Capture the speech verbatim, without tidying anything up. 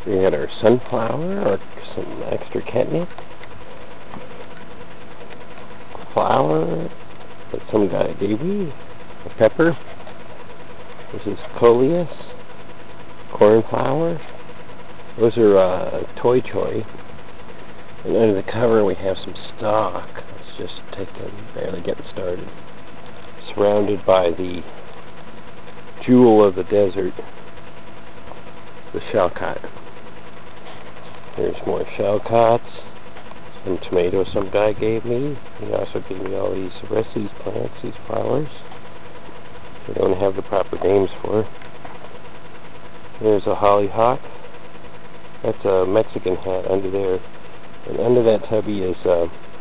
We got our sunflower, or some extra catnip, flower that some guy gave me, a pepper. This is coleus, cornflower. Those are uh, toy choy. And under the cover we have some stock. It's just taking, barely getting started. Surrounded by the jewel of the desert, the shallcot. There's more shallcots, some tomatoes some guy gave me. He also gave me all these, the rest of these plants, these flowers. I don't have the proper names for. There's a hollyhock. That's a Mexican hat under there. And under that tubby is uh,